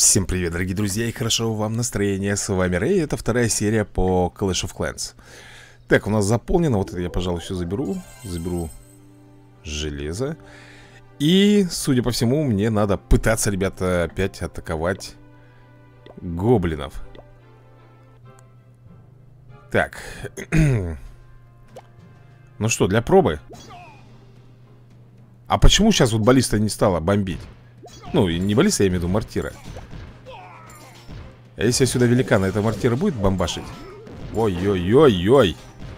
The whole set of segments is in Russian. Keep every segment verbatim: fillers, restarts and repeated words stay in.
Всем привет, дорогие друзья, и хорошо вам настроение. С вами Рэй, это вторая серия по Clash of Clans. Так, у нас заполнено, вот это я, пожалуй, все заберу. Заберу железо. И, судя по всему, мне надо пытаться, ребята, опять атаковать гоблинов. Так. Ну что, для пробы. А почему сейчас вот баллиста не стала бомбить? Ну, не баллиста, я имею в виду мортира. А если сюда великана, эта мортира будет бомбашить? Ой-ой-ой-ой.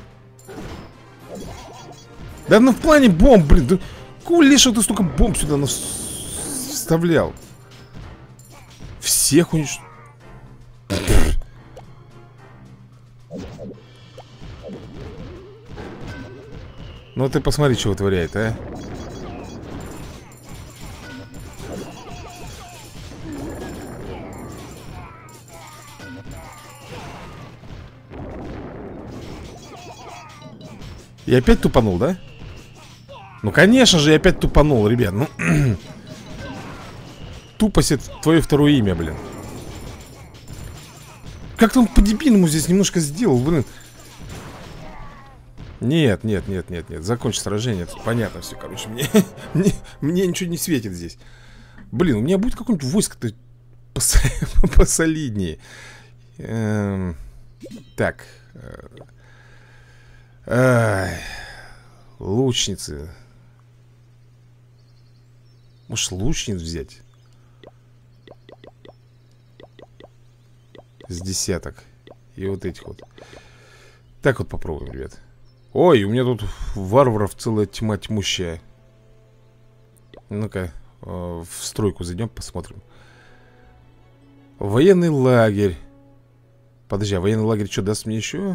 Да ну в плане бомб, блин. Да какого лишего ты столько бомб сюда вставлял? Всех уничтожил. Ну ты посмотри, что вытворяет, а. Я опять тупанул, да? Ну, конечно же, я опять тупанул, ребят. Ну, тупость — это твое второе имя, блин. Как-то он по-дебильному здесь немножко сделал, блин. Нет, нет, нет, нет, нет. Закончи сражение, тут понятно все, короче. Мне, мне, мне ничего не светит здесь. Блин, у меня будет какое-нибудь войско-то пос, посолиднее. Эм, так. Ай, лучницы. Может, лучниц взять? С десяток. И вот этих вот. Так вот попробуем, ребят. Ой, у меня тут варваров целая тьма тьмущая. Ну-ка, э, в стройку зайдем, посмотрим. Военный лагерь. Подожди, а военный лагерь что даст мне еще?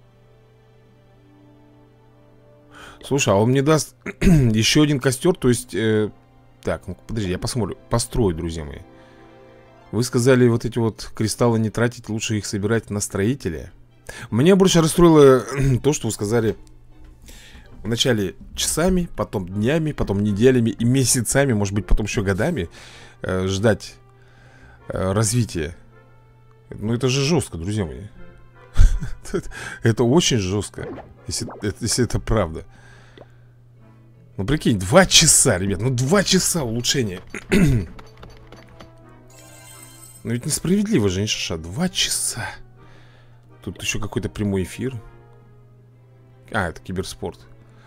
Слушай, а он мне даст еще один костер, то есть... Э, так, ну подожди, я посмотрю. Построю, друзья мои. Вы сказали вот эти вот кристаллы не тратить, лучше их собирать на строителя. Меня больше расстроило то, что вы сказали вначале часами, потом днями, потом неделями и месяцами, может быть, потом еще годами э, ждать э, развития. Ну это же жестко, друзья мои. Это очень жестко, если, если это правда. Ну прикинь, два часа, ребят, ну два часа улучшения. Ну ведь несправедливо же, не шаша, два часа. Тут еще какой-то прямой эфир. А, это киберспорт.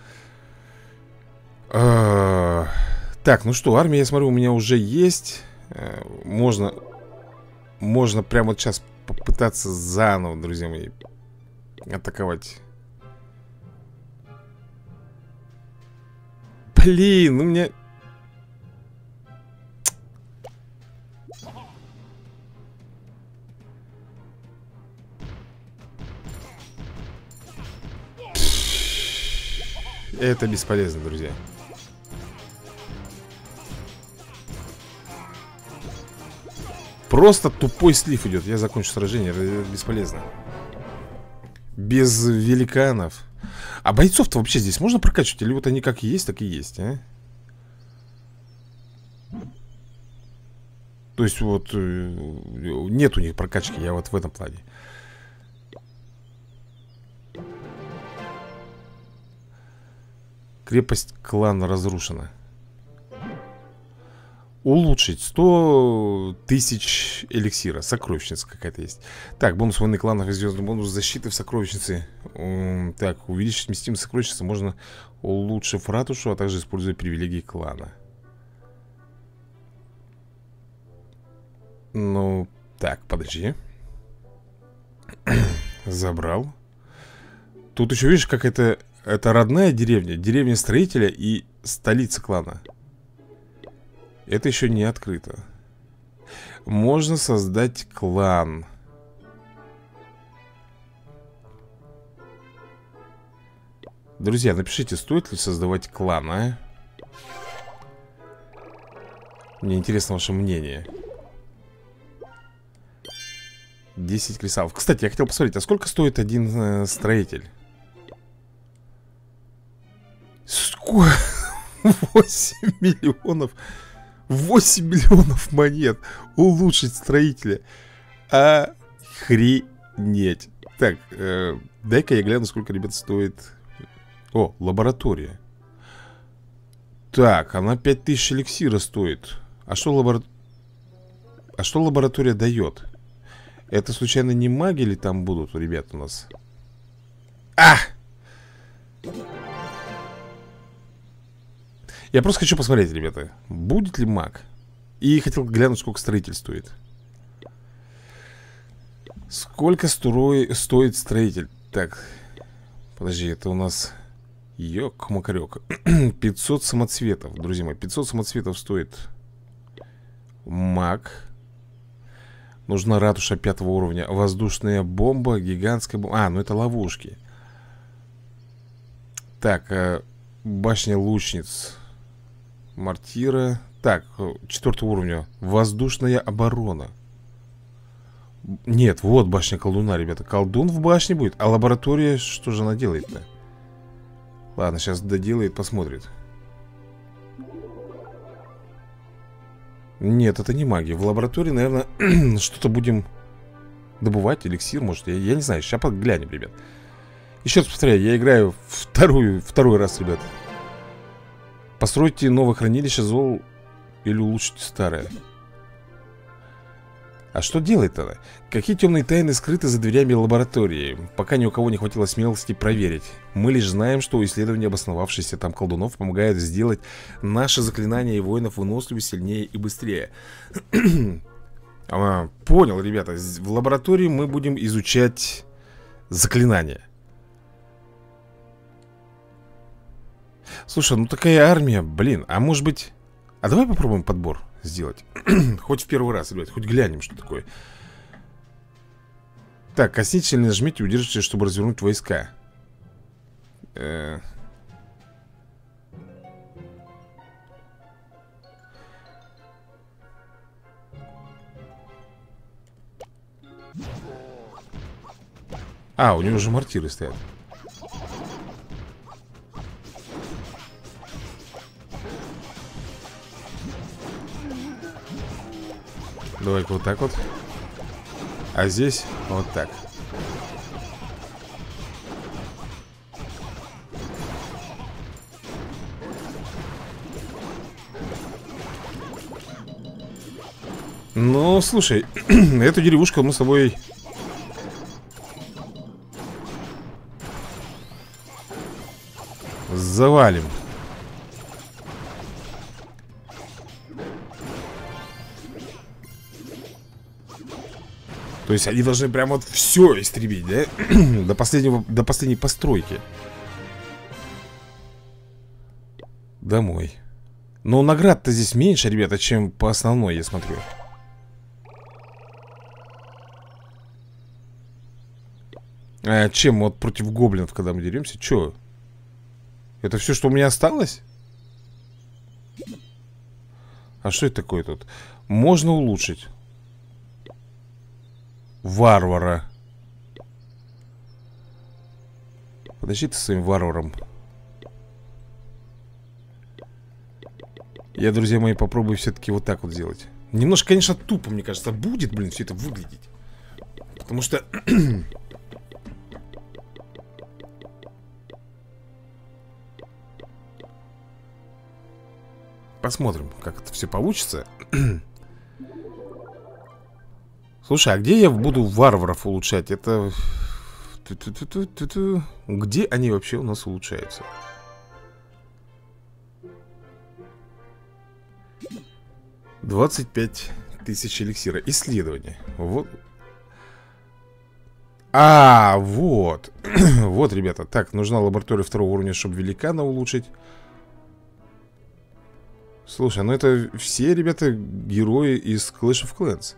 а, Так, ну что, армия, я смотрю, у меня уже есть. а, Можно Можно прямо вот сейчас попытаться заново, друзья мои, атаковать. Блин, ну мне... Это бесполезно, друзья. Просто тупой слив идет. Я закончу сражение, это бесполезно. Без великанов. А бойцов-то вообще здесь можно прокачивать? Или вот они как есть, так и есть, а? То есть вот нет у них прокачки, я вот в этом плане. Крепость клана разрушена. Улучшить сто тысяч эликсира. Сокровищница какая-то есть. Так, бонус войны кланов и звездный бонус защиты в сокровищнице. Так, увеличить вместимость сокровищницы можно, улучшив ратушу, а также используя привилегии клана. Ну, так, подожди. Забрал. Тут еще, видишь, как это... Это родная деревня. Деревня строителя и столица клана. Это еще не открыто. Можно создать клан. Друзья, напишите, стоит ли создавать клан, а? Мне интересно ваше мнение. десять кристаллов. Кстати, я хотел посмотреть, а сколько стоит один э, строитель? Сколько? восемь миллионов. восемь миллионов монет. Улучшить строителя. Охренеть. Так, э, дай-ка я гляну, сколько, ребят, стоит. О, лаборатория. Так, она пять тысяч эликсира стоит. А что лабора... А что лаборатория дает? Это случайно не маги ли там будут, ребят, у нас? А! Я просто хочу посмотреть, ребята, будет ли маг. И хотел глянуть, сколько строитель стоит. Сколько строй... стоит строитель? Так, подожди, это у нас... Ёк-макарёк. пятьсот самоцветов, друзья мои. пятьсот самоцветов стоит маг. Нужна ратуша пятого уровня. Воздушная бомба, гигантская бомба. А, ну это ловушки. Так, башня лучниц. Мортира. Так, четвертого уровня. Воздушная оборона. Нет, вот башня колдуна, ребята. Колдун в башне будет. А лаборатория, что же она делает-то? Ладно, сейчас доделает, посмотрит. Нет, это не магия. В лаборатории, наверное, что-то будем добывать. Эликсир, может, я, я не знаю. Сейчас поглянем, ребят. Еще раз повторяю, я играю вторую, второй раз, ребят. Постройте новое хранилище зол или улучшите старое. А что делает-то? Какие темные тайны скрыты за дверями лаборатории? Пока ни у кого не хватило смелости проверить. Мы лишь знаем, что исследования обосновавшихся там колдунов помогают сделать наши заклинания и воинов выносливее, сильнее и быстрее. а, Понял, ребята. В лаборатории мы будем изучать заклинания. Слушай, ну такая армия, блин. А может быть... А давай попробуем подбор сделать. Хоть в первый раз, ребят, хоть глянем, что такое. Так, коснитесь или нажмите, удержите, чтобы развернуть войска. э А, у него же мортиры стоят. Давай-ка вот так вот. А здесь вот так. Ну, слушай, эту деревушку мы с тобой... завалим. То есть они должны прям вот все истребить, да? До последнего, до последней постройки. Домой. Но наград-то здесь меньше, ребята, чем по основной, я смотрю. А чем вот против гоблинов, когда мы деремся? Че? Это все, что у меня осталось? А что это такое тут? Можно улучшить. Варвара. Подожди ты своим варваром. Я, друзья мои, попробую все-таки вот так вот сделать. Немножко, конечно, тупо, мне кажется, будет, блин, все это выглядеть. Потому что... Посмотрим, как это все получится. Слушай, а где я буду варваров улучшать? Это... Где они вообще у нас улучшаются? двадцать пять тысяч эликсира. Исследование. Вот. А, вот. Вот, ребята. Так, нужна лаборатория второго уровня, чтобы великана улучшить. Слушай, ну это все, ребята, герои из Clash of Clans.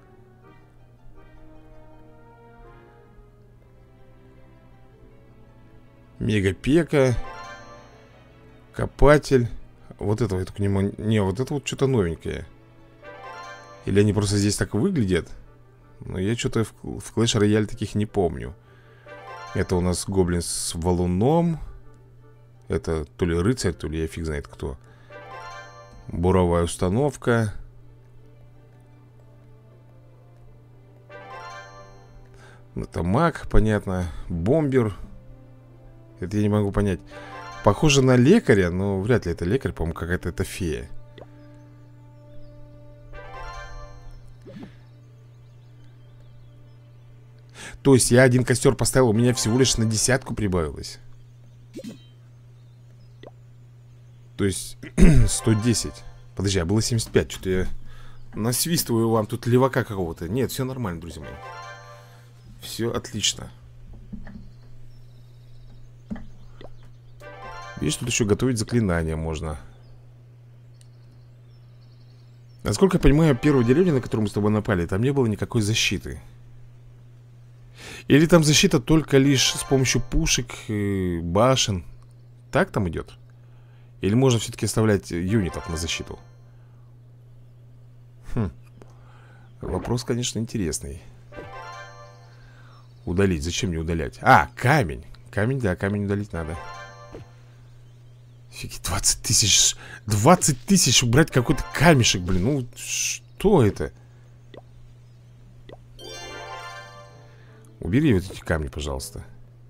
Мегапека. Копатель. Вот это, я только не могу... Не, вот это вот что-то новенькое. Или они просто здесь так выглядят? Но я что-то в, в Clash Royale таких не помню. Это у нас гоблин с валуном. Это то ли рыцарь, то ли я фиг знает кто. Буровая установка. Это маг, понятно. Бомбер. Это я не могу понять. Похоже на лекаря, но вряд ли это лекарь. По-моему, какая-то это фея. То есть я один костер поставил, у меня всего лишь на десятку прибавилось. То есть сто десять. Подожди, а было семьдесят пять. Что-то я насвистываю вам тут левака какого-то. Нет, все нормально, друзья мои. Все отлично. Видишь, тут еще готовить заклинания можно. Насколько я понимаю, первая деревня, на которую мы с тобой напали, там не было никакой защиты. Или там защита только лишь с помощью пушек, башен. Так там идет? Или можно все-таки оставлять юнитов на защиту? Хм. Вопрос, конечно, интересный. Удалить. Зачем мне удалять? А, камень. Камень, да, камень удалить надо. Фиги, двадцать тысяч. двадцать тысяч убрать какой-то камешек, блин. Ну, что это? Убери вот эти камни, пожалуйста.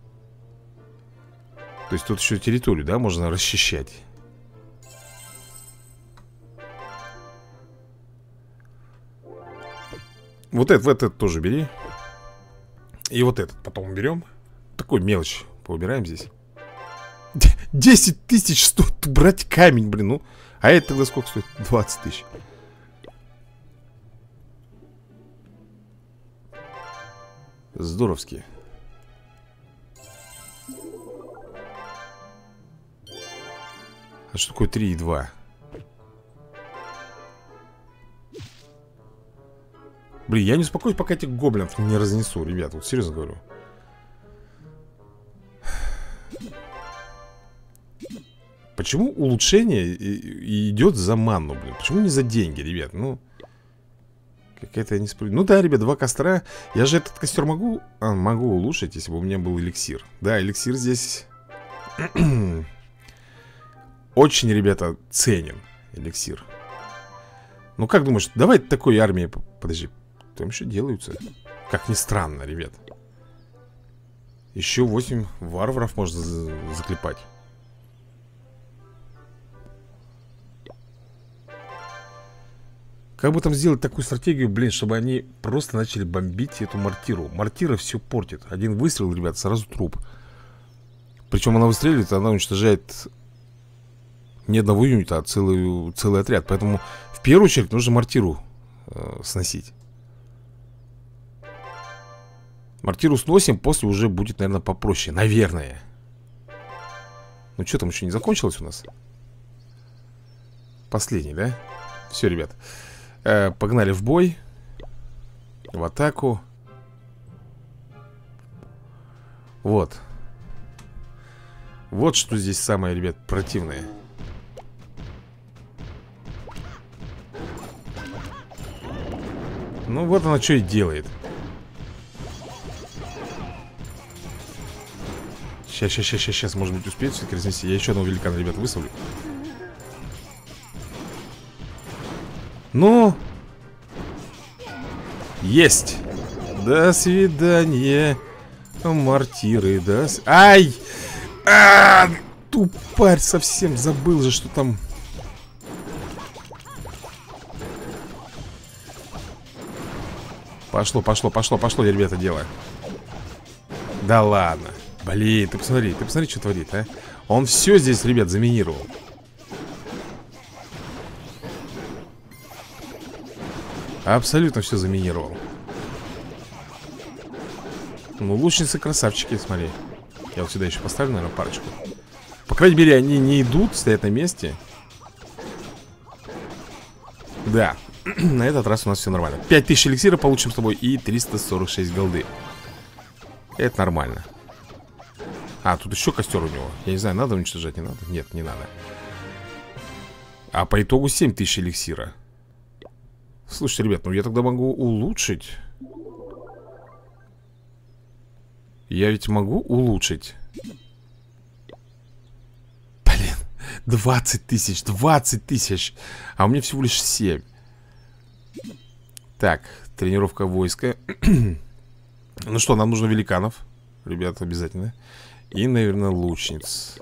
То есть тут еще территорию, да, можно расчищать. Вот этот, вот этот тоже бери. И вот этот потом берем. Такой мелочь поубираем здесь. десять тысяч стоит убрать камень, блин, ну. А это тогда сколько стоит? двадцать тысяч. Здоровски. А что такое три и два? Блин, я не успокоюсь, пока этих гоблинов не разнесу, ребят, вот серьезно говорю. Почему улучшение идет за манну, блин? Почему не за деньги, ребят? Ну, какая-то несправедливость. Ну да, ребят, два костра. Я же этот костер могу... А, могу улучшить, если бы у меня был эликсир. Да, эликсир здесь... Очень, ребята, ценен эликсир. Ну, как думаешь, давай такой армии... Подожди, там еще делаются. Как ни странно, ребят. Еще восемь варваров можно заклепать. Как бы там сделать такую стратегию, блин, чтобы они просто начали бомбить эту мортиру. Мортира все портит. Один выстрел, ребят, сразу труп. Причем она выстреливает, она уничтожает не одного юнита, а целый, целый отряд. Поэтому в первую очередь нужно мортиру э, сносить. Мортиру сносим, после уже будет, наверное, попроще. Наверное. Ну что там еще не закончилось у нас? Последний, да? Все, ребят. Э, погнали в бой. В атаку. Вот. Вот что здесь самое, ребят, противное. Ну вот она что и делает. Сейчас, сейчас, сейчас, сейчас, может быть, успеет все-таки разнести. Я еще одного великана, ребят, выставлю. Ну, есть. До свидания, мортиры, да. Ай! А, тупарь, совсем забыл же, что там. Пошло, пошло, пошло, пошло, ребята, дело. Да ладно. Блин, ты посмотри, ты посмотри, что творит, а. Он все здесь, ребят, заминировал. Абсолютно все заминировал. Ну, лучницы красавчики, смотри. Я вот сюда еще поставлю, наверное, парочку. По крайней мере, они не идут, стоят на месте. Да. На этот раз у нас все нормально. пять тысяч эликсира получим с тобой и триста сорок шесть голды. Это нормально. А, тут еще костер у него. Я не знаю, надо уничтожать, не надо? Нет, не надо. А по итогу семь тысяч эликсира. Слушайте, ребят, ну я тогда могу улучшить. Я ведь могу улучшить. Блин, двадцать тысяч, двадцать тысяч. А у меня всего лишь семь. Так, тренировка войска. Ну что, нам нужно великанов. Ребята, обязательно. И, наверное, лучниц.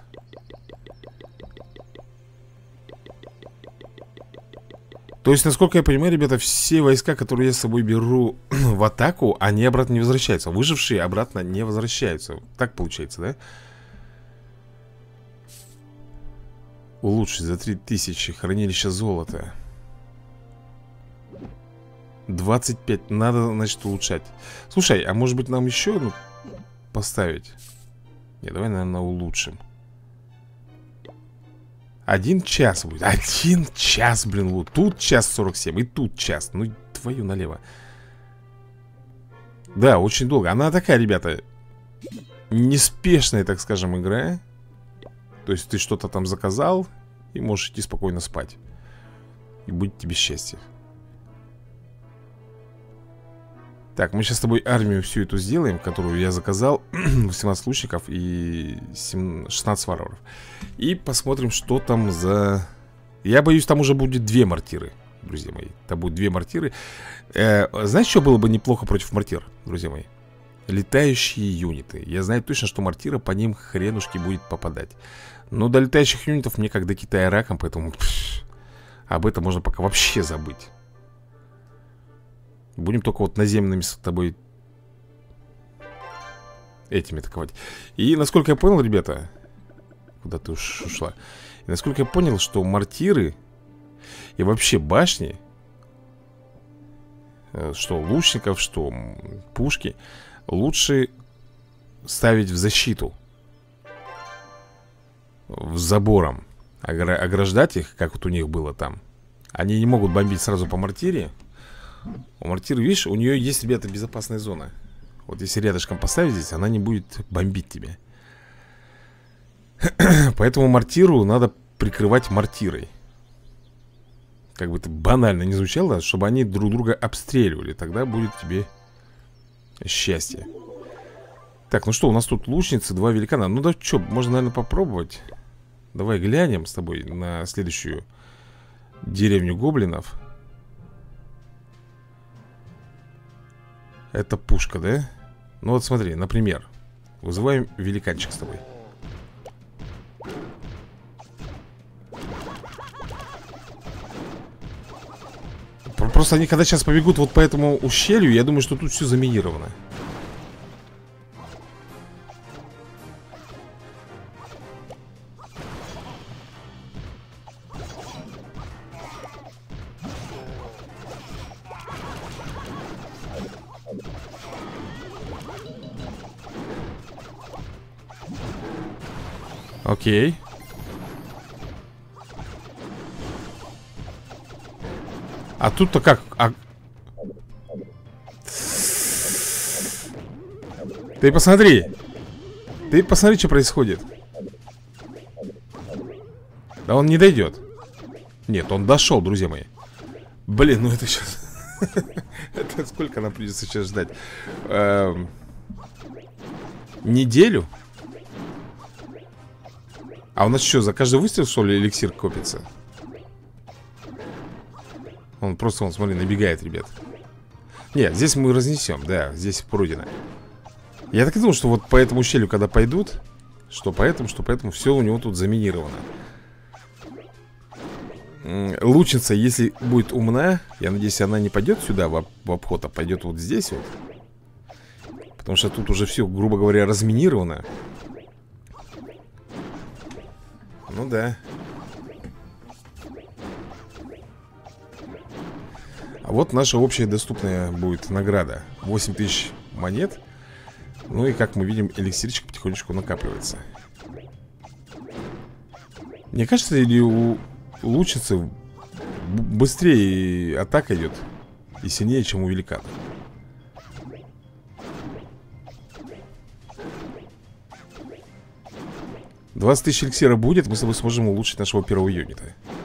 То есть, насколько я понимаю, ребята, все войска, которые я с собой беру в атаку, они обратно не возвращаются. Выжившие обратно не возвращаются. Так получается, да? Улучшить за три тысячи. Хранилище золота. двадцать пять. Надо, значит, улучшать. Слушай, а может быть нам еще одну поставить? Не, давай, наверное, улучшим. Один час будет. Один час, блин, вот. Тут час сорок семь, и тут час. Ну, твою налево. Да, очень долго. Она такая, ребята, неспешная, так скажем, игра. То есть ты что-то там заказал и можешь идти спокойно спать. И будет тебе счастье. Так, мы сейчас с тобой армию всю эту сделаем, которую я заказал. восемнадцать лучников и шестнадцать варваров. И посмотрим, что там за... Я боюсь, там уже будет две мортиры, друзья мои. Там будут две мортиры. э, Знаете, что было бы неплохо против мортир, друзья мои? Летающие юниты. Я знаю точно, что мортира по ним хренушки будет попадать. Но до летающих юнитов мне как до Китая раком. Поэтому пш, об этом можно пока вообще забыть. Будем только вот наземными с тобой этими атаковать. И насколько я понял, ребята, куда ты уж ушла? И насколько я понял, что мортиры и вообще башни, что лучников, что пушки, лучше ставить в защиту, в забором, ограждать их, как вот у них было там. Они не могут бомбить сразу по мортире. У мортиры, видишь, у нее есть, ребята, безопасная зона. Вот если рядышком поставить здесь, она не будет бомбить тебя. Поэтому мортиру надо прикрывать мортирой. Как бы это банально не звучало, чтобы они друг друга обстреливали. Тогда будет тебе счастье. Так, ну что, у нас тут лучницы, два великана. Ну да что, можно, наверное, попробовать. Давай глянем с тобой на следующую деревню гоблинов. Это пушка, да? Ну вот смотри, например, вызываем великанчик с тобой. Просто они когда сейчас побегут вот по этому ущелью, я думаю, что тут все заминировано. Окей. А тут-то как? А... Ты посмотри. Ты посмотри, что происходит. Да он не дойдет. Нет, он дошел, друзья мои. Блин, ну это сейчас... Это сколько нам придется сейчас ждать? Неделю? А у нас что, за каждый выстрел, что ли, эликсир копится? Он просто, он, смотри, набегает, ребят. Нет, здесь мы разнесем, да, здесь пройдено. Я так и думал, что вот по этому ущелью, когда пойдут, что поэтому, что поэтому, все у него тут заминировано. Лучница, если будет умна, я надеюсь, она не пойдет сюда в, в обход, а пойдет вот здесь вот. Потому что тут уже все, грубо говоря, разминировано. Ну да. А вот наша общая доступная будет награда. восемь тысяч монет. Ну и, как мы видим, эликсирчик потихонечку накапливается. Мне кажется, или у лучницы быстрее атака идет и сильнее, чем у великана. двадцать тысяч эликсира будет, мы с тобой сможем улучшить нашего первого юнита.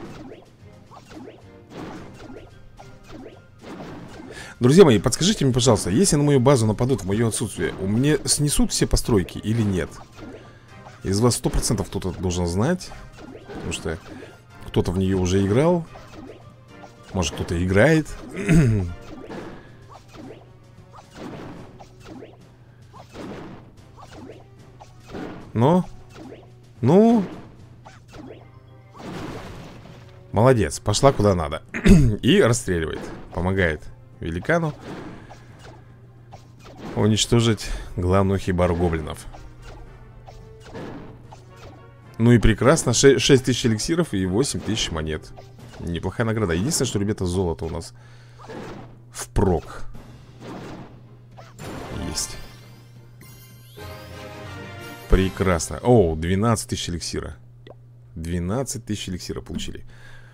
Друзья мои, подскажите мне, пожалуйста, если на мою базу нападут в мое отсутствие, у меня снесут все постройки или нет? Из вас сто процентов кто-то должен знать. Потому что кто-то в нее уже играл. Может, кто-то играет. Но, ну, молодец, пошла куда надо. И расстреливает, помогает великану уничтожить главную хибару гоблинов. Ну и прекрасно, шесть тысяч эликсиров и восемь тысяч монет. Неплохая награда. Единственное, что, ребята, золото у нас впрок есть. Прекрасно. О, двенадцать тысяч эликсира. двенадцать тысяч эликсира получили.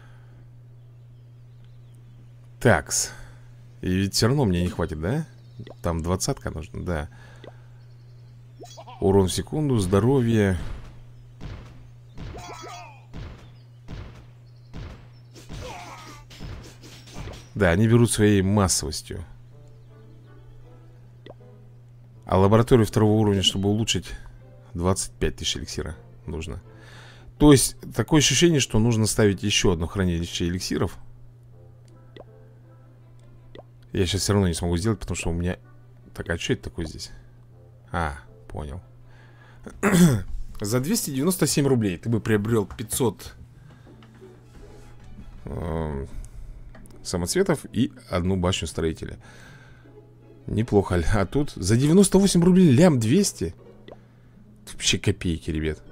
Такс. И ведь все равно мне не хватит, да? Там двадцатка нужна, да. Урон в секунду, здоровье. Да, они берут своей массовостью. А лабораторию второго уровня, чтобы улучшить, двадцать пять тысяч эликсира нужно. То есть, такое ощущение, что нужно ставить еще одно хранилище эликсиров. Я сейчас все равно не смогу сделать, потому что у меня... Так, а что это такое здесь? А, понял. За двести девяносто семь рублей ты бы приобрел пятьсот э, самоцветов и одну башню строителя. Неплохо. А тут за девяносто восемь рублей лям двести. Вообще копейки, ребят.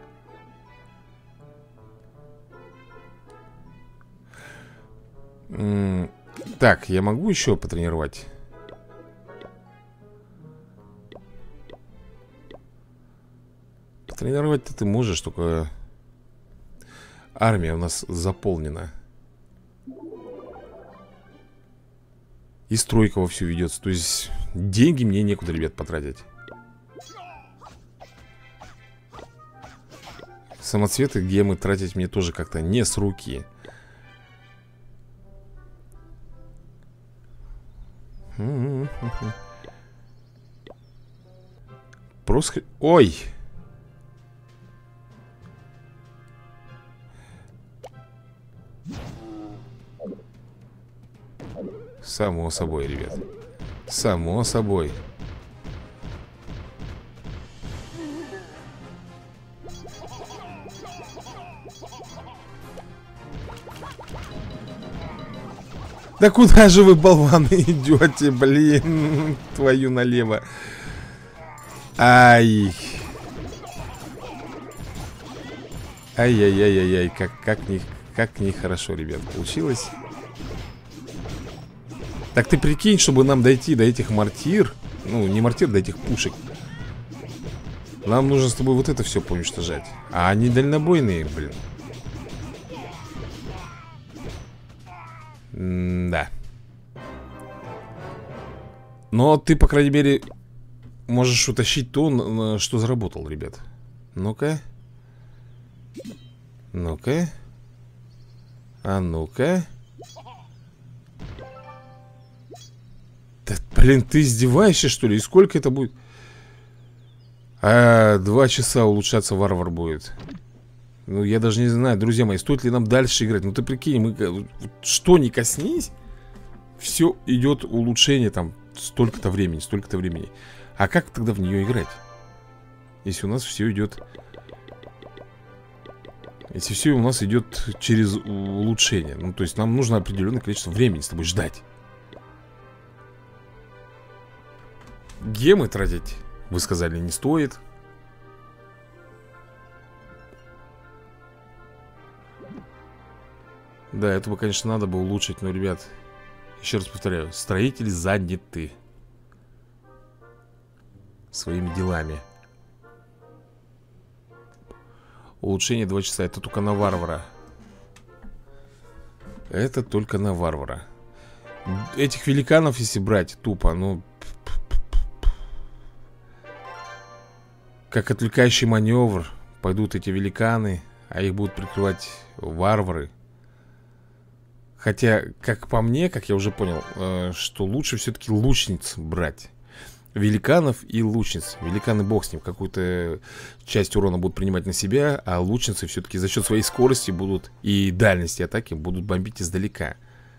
М-м- Так, я могу еще потренировать? Потренировать-то ты можешь, только армия у нас заполнена. И стройка вовсю ведется. То есть деньги мне некуда, ребят, потратить. Самоцветы, гемы тратить мне тоже как-то не с руки. Просто... Ой! Само собой, ребят. Само собой. Да куда же вы, болваны, идете, блин? Твою налево. Ай. Ай-яй-яй-яй-яй. Как, как, не, как нехорошо, ребят, получилось. Так ты прикинь, чтобы нам дойти до этих мортир. Ну, не мортир, до этих пушек. Нам нужно с тобой вот это все поуничтожать. А они дальнобойные, блин. М-да. Но ты, по крайней мере, можешь утащить то, что заработал, ребят. Ну-ка. Ну-ка. А ну-ка. Да, блин, ты издеваешься, что ли? И сколько это будет? А, два часа улучшаться варвар будет. Ну, я даже не знаю, друзья мои, стоит ли нам дальше играть. Ну, ты прикинь, мы что ни коснись, все идет улучшение там столько-то времени, столько-то времени. А как тогда в нее играть? Если у нас все идет... Если все у нас идет через улучшение. Ну, то есть нам нужно определенное количество времени с тобой ждать. Гемы тратить, вы сказали, не стоит. Да, это бы, конечно, надо бы улучшить. Но, ребят, еще раз повторяю, строители заняты своими делами. Улучшение два часа. Это только на варвара. Это только на варвара. Этих великанов, если брать тупо, ну... Как отвлекающий маневр пойдут эти великаны, а их будут прикрывать варвары. Хотя, как по мне, как я уже понял, э, что лучше все-таки лучниц брать. великанов и лучниц. Великаны бог с ним, какую-то часть урона будут принимать на себя, а лучницы все-таки за счет своей скорости будут и дальности атаки будут бомбить издалека.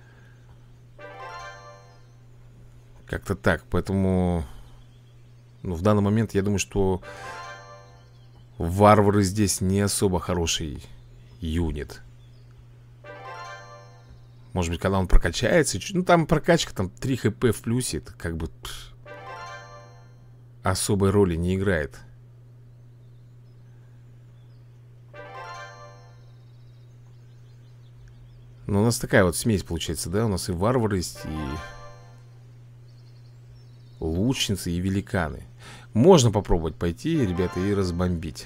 Как-то так, поэтому ну, в данный момент я думаю, что варвары здесь не особо хороший юнит. Может быть, когда он прокачается, ну там прокачка, там три хп в плюсе, это как бы пфф, особой роли не играет. Но у нас такая вот смесь получается, да? У нас и варвары есть, и лучницы, и великаны. Можно попробовать пойти, ребята, и разбомбить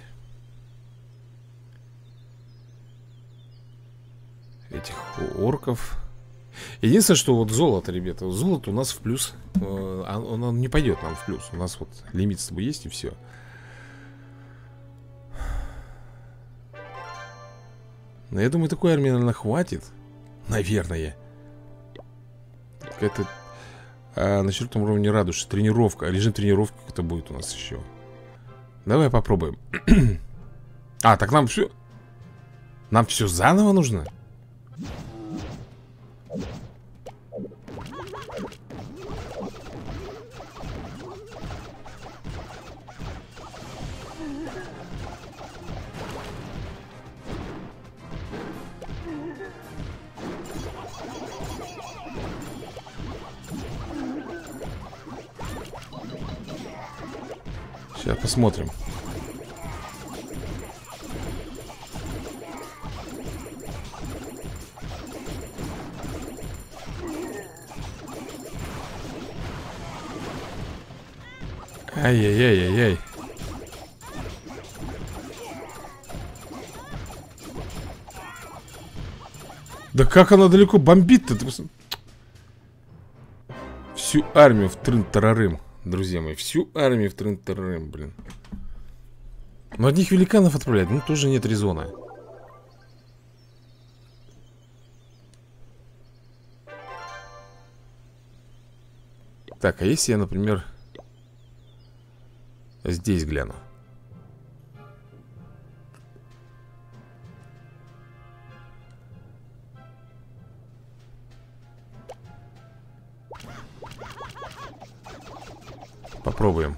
этих орков. Единственное, что вот золото, ребята, золото у нас в плюс. Оно не пойдет нам в плюс. У нас вот лимит с тобой есть, и все. Но я думаю, такой армии, наверное, хватит. Наверное. Какая-то а, на четвертом уровне радуш. Тренировка. Режим тренировки какой-то будет у нас еще. Давай попробуем. А, так нам все. Нам все заново нужно? Сейчас посмотрим. Ай-яй-яй-яй-яй. Да как она далеко бомбит-то? Всю армию в трын-тарарым, друзья мои. Всю армию в трын-тарарым, блин. Но одних великанов отправлять, ну тоже нет резона. Так, а если я, например, здесь гляну? Попробуем.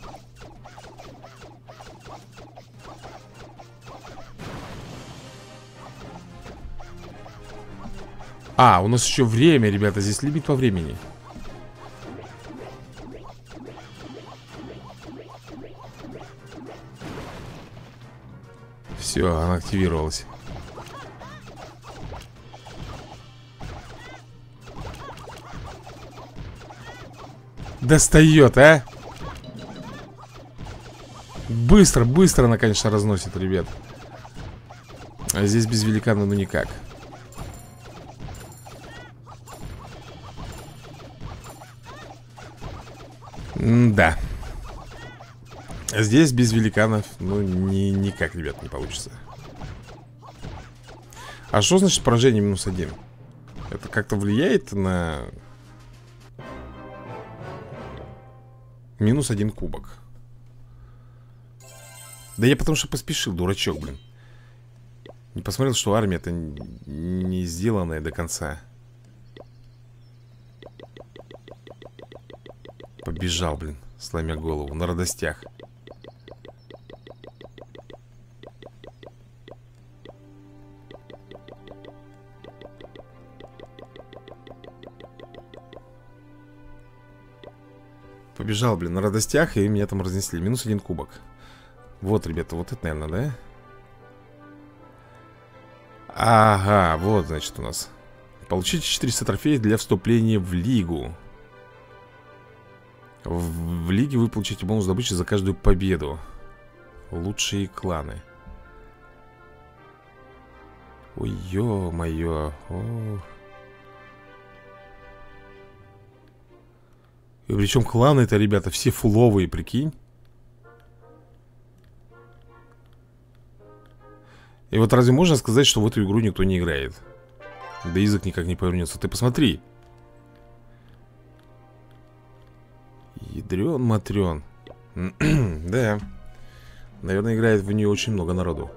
А, у нас еще время, ребята. Здесь лимит по времени. Все, она активировалась. Достает, а? Быстро, быстро она, конечно, разносит, ребят. А здесь без великана ну никак. М-да. Здесь без великанов, ну, ни, никак, ребят, не получится. А что значит поражение минус один? Это как-то влияет на... Минус один кубок. Да я потому что поспешил, дурачок, блин. Не посмотрел, что армия-то не сделанная до конца. Побежал, блин, сломя голову, на радостях. Побежал, блин, на радостях, и меня там разнесли. Минус один кубок. Вот, ребята, вот это, наверное, да? Ага, вот, значит, у нас. Получите четыреста трофеев для вступления в лигу. В, в лиге вы получите бонус добычи за каждую победу. Лучшие кланы. Ой, ё-моё. О. И причем кланы это, ребята, все фуловые, прикинь. И вот разве можно сказать, что в эту игру никто не играет? Да язык никак не повернется. Ты посмотри. Ядрен матрен. Да. Наверное, играет в нее очень много народу.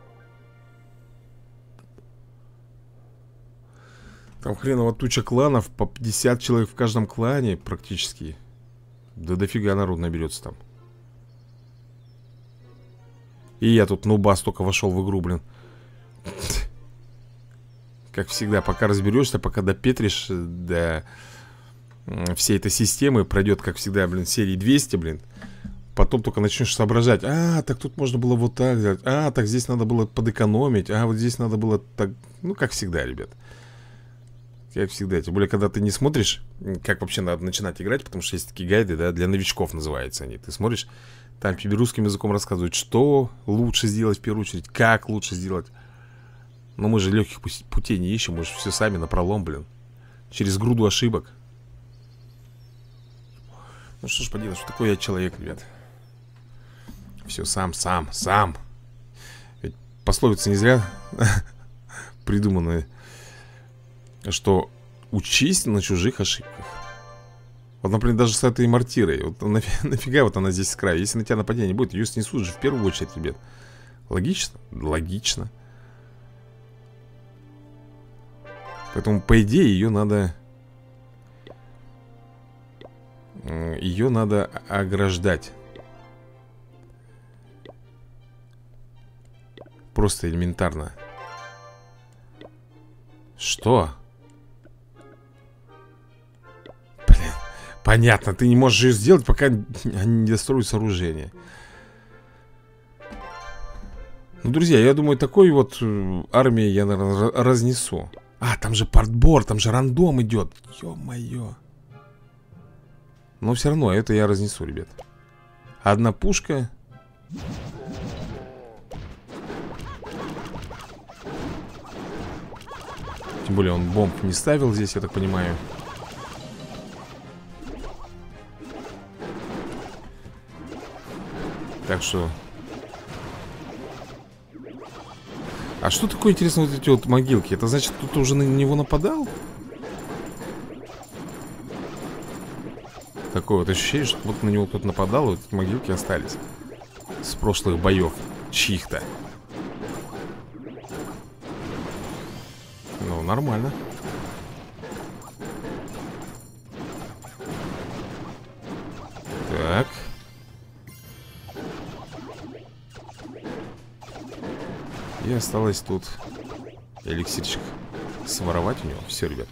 Там хреново туча кланов. По пятьдесят человек в каждом клане практически. Да дофига народ наберется там. И я тут нубас только вошел в игру, блин. Как всегда, пока разберешься, пока допетришь до всей этой системы, пройдет, как всегда, блин, серии двести, блин. Потом только начнешь соображать. А, так тут можно было вот так сделать. А, так здесь надо было подэкономить. А, вот здесь надо было так. Ну, как всегда, ребят. Как всегда. Тем более, когда ты не смотришь, как вообще надо начинать играть, потому что есть такие гайды, да, для новичков называются они. Ты смотришь, там тебе русским языком рассказывают, что лучше сделать в первую очередь, как лучше сделать. Но мы же легких путей не ищем, мы же все сами напролом, блин. Через груду ошибок. Ну что ж поделать, что такое я человек, ребят. Все сам, сам, сам. Ведь пословица не зря придуманная, что учись на чужих ошибках. Вот, например, даже с этой мортирой. Вот нафига, нафига вот она здесь с края. Если на тебя нападение будет, ее снесут же в первую очередь, ребят. Логично? Логично. Поэтому, по идее, ее надо... Ее надо ограждать. Просто элементарно. Что? Блин, понятно, ты не можешь ее сделать, пока они не достроят сооружение. Ну, друзья, я думаю, такой вот армией я, наверное, разнесу. А, там же портбор, там же рандом идет. Ё-моё. Но все равно это я разнесу, ребят. Одна пушка. Тем более он бомб не ставил здесь, я так понимаю. Так что... А что такое, интересно, вот эти вот могилки? Это значит, кто-то уже на него нападал? Такое вот ощущение, что вот на него кто-то нападал, и вот эти могилки остались с прошлых боев чьих-то. Ну, нормально. Так. И осталось тут эликсирчик своровать у него. Все, ребят.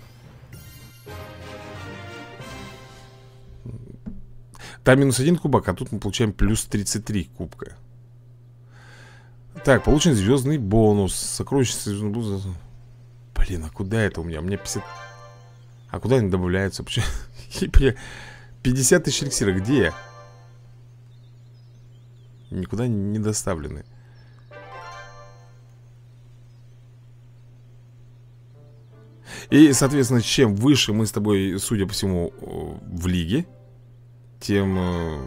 Там минус один кубок, а тут мы получаем плюс тридцать три кубка. Так, получен звездный бонус. Сокровищница звездный бонус. Блин, а куда это у меня? У меня пятьдесят... А куда они добавляются? пятьдесят тысяч эликсира. Где? Никуда не доставлены. И, соответственно, чем выше мы с тобой, судя по всему, в лиге, тем...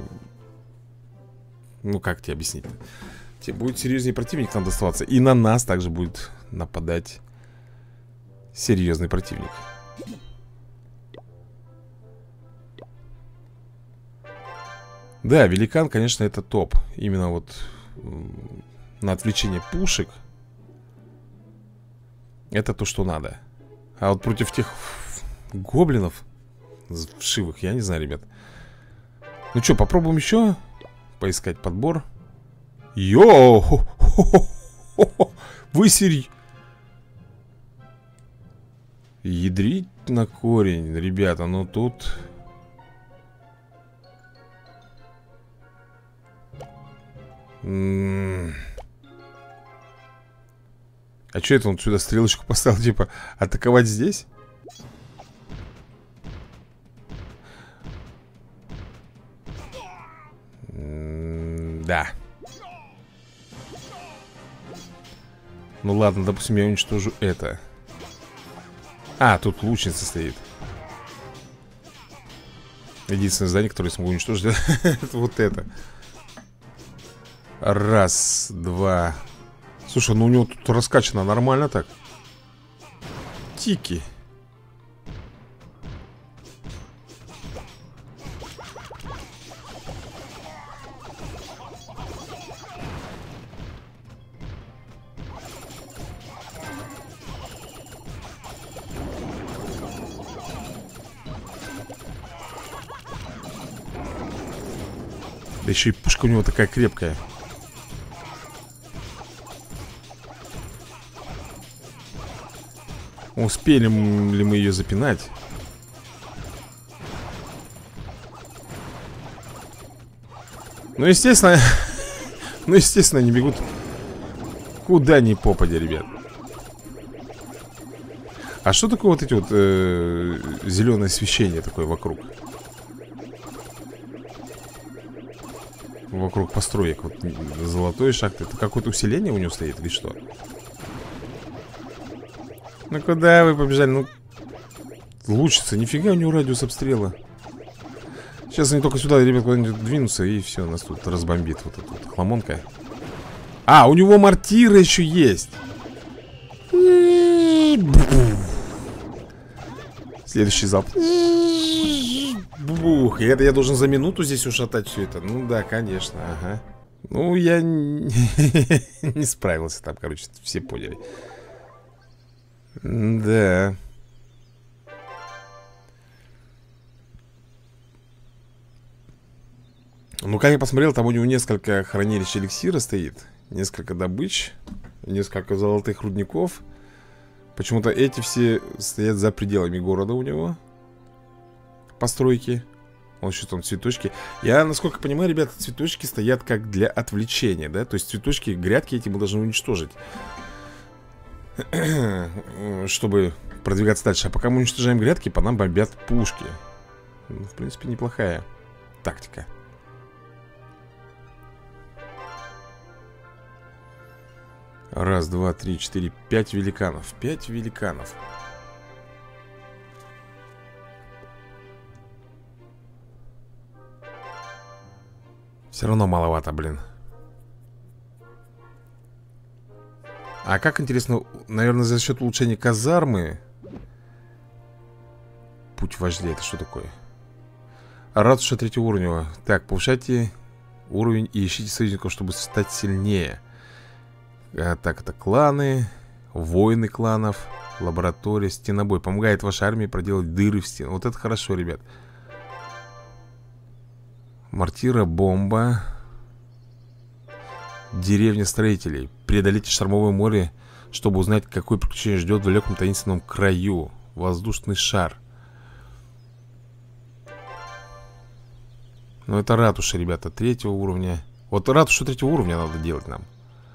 Ну, как тебе объяснить? Тем будет серьезнее противник нам доставаться. И на нас также будет нападать серьезный противник. Да, великан, конечно, это топ. Именно вот на отвлечение пушек. Это то, что надо. А вот против тех гоблинов вшивых, я не знаю, ребят. Ну что, попробуем еще поискать подбор. Йоу! Вы серьезно? Ядрить на корень, ребята, ну тут... М-м- А что это он сюда стрелочку поставил, типа, атаковать здесь? Да. Ну ладно, допустим, я уничтожу это. А, тут лучница стоит. Единственное здание, которое я смогу уничтожить, это вот это. Раз, два. Слушай, ну у него тут раскачано нормально так. Тики. Да еще и пушка у него такая крепкая. Успели ли мы ее запинать? Ну, естественно. Ну, естественно, они бегут куда ни попадя, ребят. А что такое вот эти вот э, зеленое освещение такое вокруг? Вокруг построек. Вот золотой шахты. Это какое-то усиление у него стоит или что? Ну куда вы побежали? Ну, лучится. Нифига у него радиус обстрела. Сейчас они только сюда, ребят, куда-нибудь двинутся, и все, нас тут разбомбит вот эта вот хламонка. А, у него мортира еще есть. Следующий залп. Бух, и это я должен за минуту здесь ушатать все это. Ну да, конечно, ага. Ну, я не справился там, короче, все поняли. Да. Ну, как я посмотрел, там у него несколько хранилищ эликсира стоит. Несколько добыч. Несколько золотых рудников. Почему-то эти все стоят за пределами города у него. Постройки. Он что там, цветочки. Я, насколько понимаю, ребята, цветочки стоят как для отвлечения, да? То есть цветочки, грядки эти мы должны уничтожить, чтобы продвигаться дальше. А пока мы уничтожаем грядки, по нам бомбят пушки. Ну, в принципе, неплохая тактика. Раз, два, три, четыре, пять великанов. Пять великанов. Все равно маловато, блин. А как интересно, наверное, за счет улучшения казармы. Путь вождя, это что такое? Ратуша третьего уровня. Так, повышайте уровень и ищите союзников, чтобы стать сильнее. А, так, это кланы, воины кланов, лаборатория, стенобой. Помогает вашей армии проделать дыры в стену. Вот это хорошо, ребят. Мортира, бомба. Деревня строителей. Преодолите штормовое море, чтобы узнать, какое приключение ждет в далеком таинственном краю. Воздушный шар. Ну, это ратуша, ребята, третьего уровня. Вот ратушу третьего уровня надо делать нам.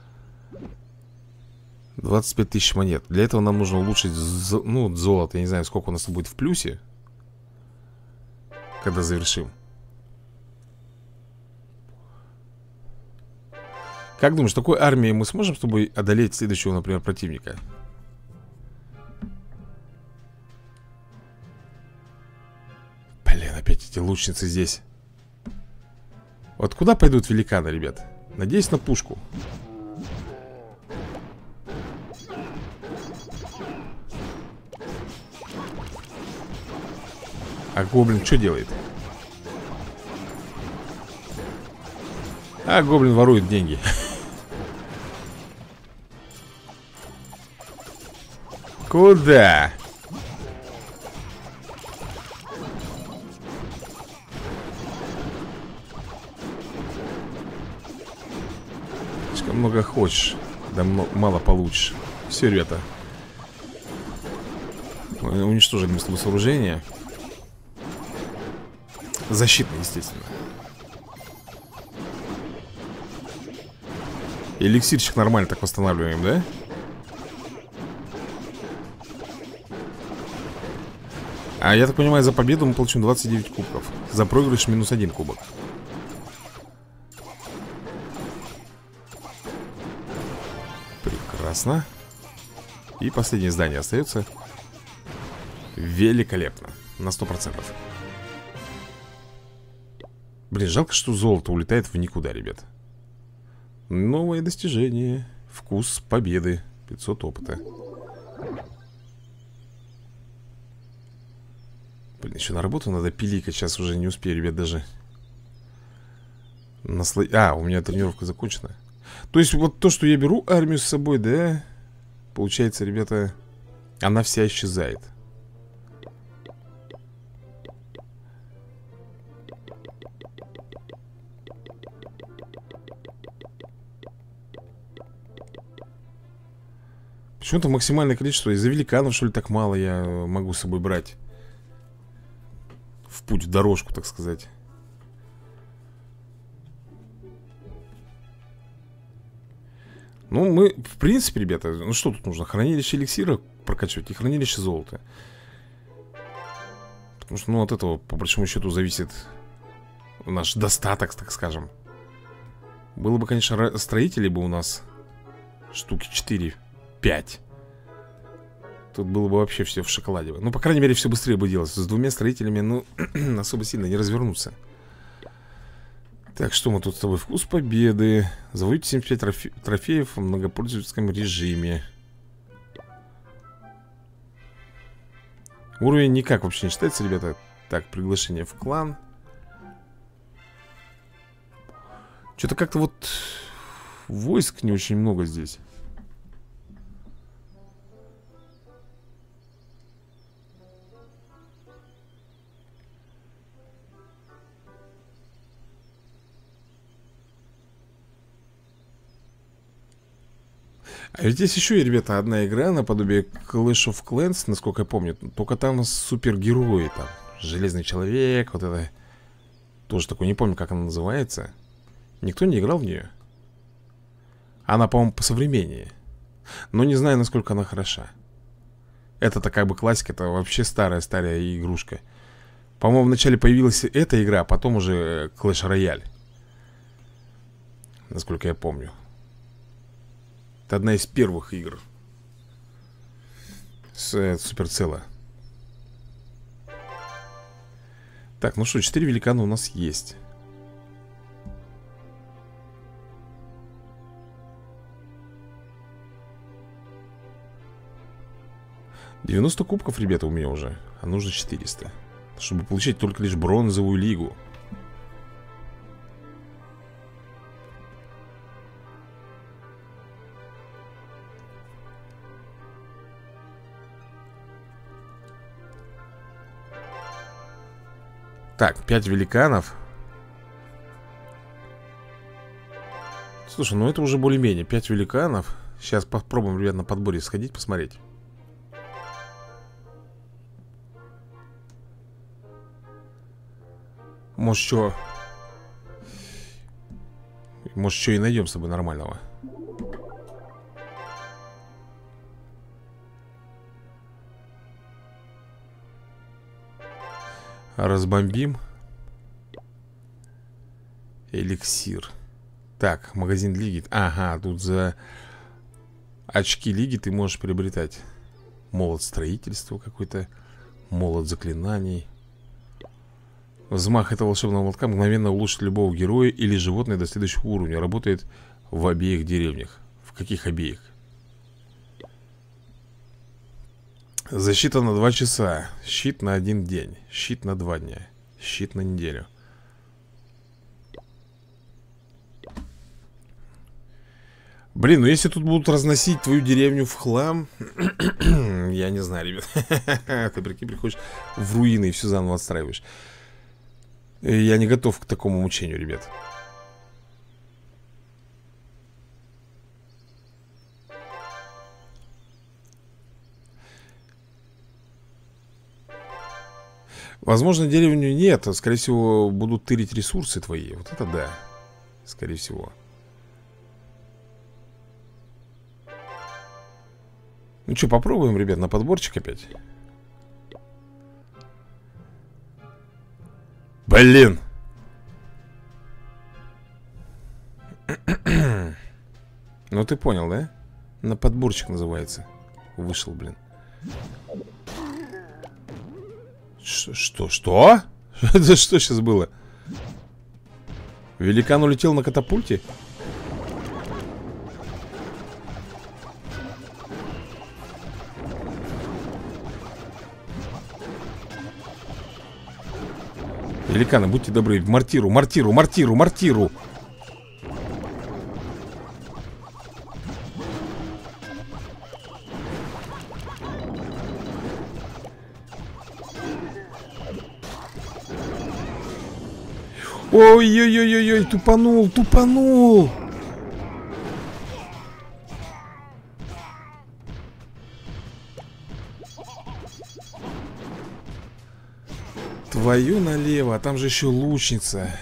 двадцать пять тысяч монет. Для этого нам нужно улучшить ну, золото. Я не знаю, сколько у нас будет в плюсе, когда завершим. Как думаешь, такой армией мы сможем с тобой одолеть следующего, например, противника? Блин, опять эти лучницы здесь. Вот куда пойдут великаны, ребят? Надеюсь на пушку. А гоблин что делает? А гоблин ворует деньги. Куда? Слишком много хочешь, да мало получишь. Все, ребята, мы уничтожили мы с тобой сооружение. Защитное, естественно. Эликсирчик нормально так восстанавливаем, да? А я так понимаю, за победу мы получим двадцать девять кубков. За проигрыш минус один кубок. Прекрасно. И последнее здание остается. Великолепно. На сто процентов. Блин, жалко, что золото улетает в никуда, ребят. Новое достижение. Вкус победы. пятьсот опыта. Блин, еще на работу надо пиликать. Сейчас уже не успею, ребят, даже насло... А, у меня тренировка закончена. То есть вот то, что я беру армию с собой, да, получается, ребята, она вся исчезает. Почему-то максимальное количество. Из-за великанов, что ли, так мало я могу с собой брать в путь, в дорожку, так сказать. Ну, мы, в принципе, ребята, ну что тут нужно? Хранилище эликсира прокачивать и хранилище золота. Потому что, ну, от этого, по большому счету, зависит наш достаток, так скажем. Было бы, конечно, строителей бы у нас штуки четыре-пять. Тут было бы вообще все в шоколаде. Ну, по крайней мере, все быстрее бы делалось. С двумя строителями, ну, особо сильно не развернуться. Так, что мы тут с тобой? Вкус победы. Завоюйте семьдесят пять трофе трофеев в многопользовательском режиме. Уровень никак вообще не считается, ребята. Так, приглашение в клан. Что-то как-то вот войск не очень много здесь. А ведь здесь еще и, ребята, одна игра наподобие Clash of Clans, насколько я помню. Только там супергерои, там Железный Человек, вот это. Тоже такой, не помню, как она называется. Никто не играл в нее. Она, по-моему, посовременнее. Но не знаю, насколько она хороша. Это такая бы классика, это вообще старая-старая игрушка. По-моему, вначале появилась эта игра, а потом уже Clash Royale. Насколько я помню. Это одна из первых игр с э, Суперцелла. Так, ну что, четыре великана у нас есть. девяносто кубков, ребята, у меня уже. А нужно четыреста. Чтобы получить только лишь бронзовую лигу. Так, пять великанов. Слушай, ну это уже более-менее. пять великанов. Сейчас попробуем, ребят, на подборе сходить, посмотреть. Может, что... Может, что и найдем с тобой нормального. Разбомбим. Эликсир. Так, магазин лиги. Ага, тут за очки лиги ты можешь приобретать молот строительства какой-то, молот заклинаний. Взмах этого волшебного молотка мгновенно улучшит любого героя или животное до следующего уровня. Работает в обеих деревнях. В каких обеих? Защита на два часа. Щит на один день. Щит на два дня. Щит на неделю. Блин, ну если тут будут разносить твою деревню в хлам, я не знаю, ребят. Ты прикинь, приходишь в руины и все заново отстраиваешь. Я не готов к такому мучению, ребят. Возможно, деревню нет. Скорее всего, будут тырить ресурсы твои. Вот это да. Скорее всего. Ну что, попробуем, ребят, на подборчик опять. Блин. Ну ты понял, да? На подборчик называется. Вышел, блин. Ш Что? Что? Это что сейчас было? Великан улетел на катапульте? Великаны, будьте добры, в мортиру, мортиру, мортиру, мортиру. Ой-ой-ой-ой, тупанул, тупанул. Твою налево, а там же еще лучница.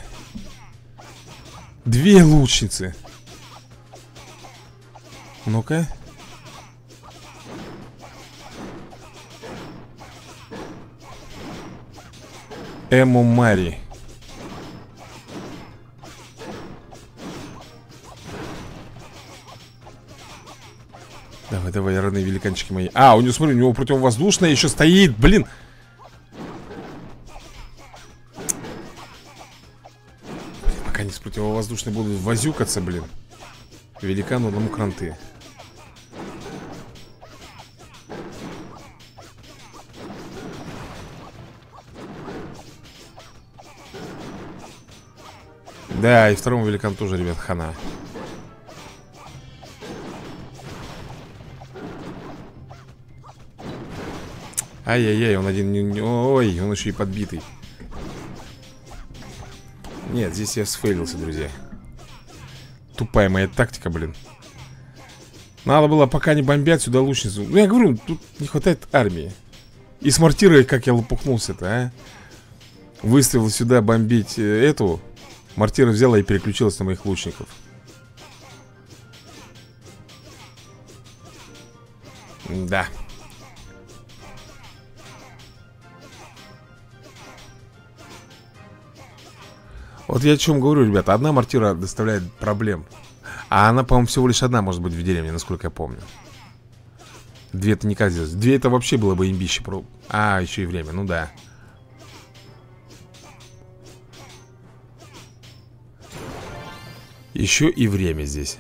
Две лучницы. Ну-ка. Эму Мари. Давай, давай, родные великанчики мои. А, у него, смотри, у него противовоздушная еще стоит, блин. Пока они с противовоздушной будут возюкаться, блин. Великану одному кранты. Да, и второму великану тоже, ребят, хана. Ай-яй-яй, он один... Ой, он еще и подбитый. Нет, здесь я сфейлился, друзья. Тупая моя тактика, блин. Надо было, пока не бомбят, сюда лучницу. Ну, я говорю, тут не хватает армии. И с мортирой, как я лопухнулся-то, а? Выставил сюда бомбить эту. Мортира взяла и переключилась на моих лучников. Да. Вот я о чем говорю, ребята. Одна мортира доставляет проблем. А она, по-моему, всего лишь одна может быть в деревне, насколько я помню. Две это никак сделать. Две это вообще было бы имбище. А, еще и время, ну да. Еще и время здесь.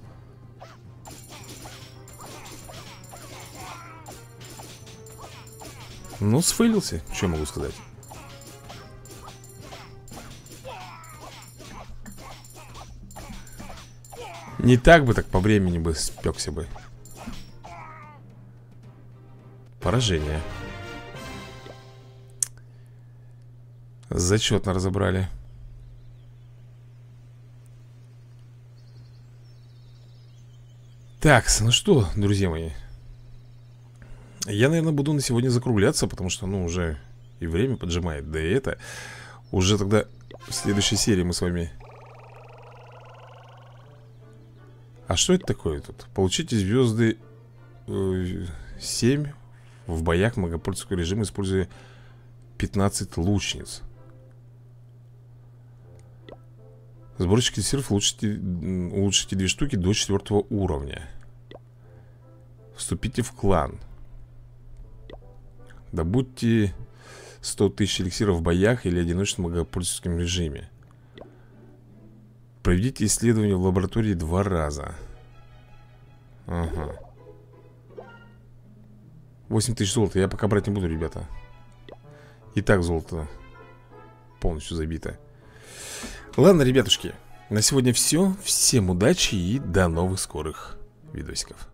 Ну, сфейлился, что могу сказать. Не так бы, так по времени бы спекся бы. Поражение. Зачетно разобрали. Так, ну что, друзья мои, я, наверное, буду на сегодня закругляться, потому что, ну, уже и время поджимает. Да и это уже тогда в следующей серии мы с вами... А что это такое тут? Получите звезды э, семь в боях многопольского режима, используя пятнадцать лучниц. Сборщик сиров улучшите, улучшите две штуки до четвертого уровня. Вступите в клан. Добудьте сто тысяч эликсиров в боях или одиночном многопольском режиме. Проведите исследование в лаборатории два раза. Ага. восемь тысяч золота. Я пока брать не буду, ребята. И так золото полностью забито. Ладно, ребятушки, на сегодня все. Всем удачи и до новых скорых видосиков.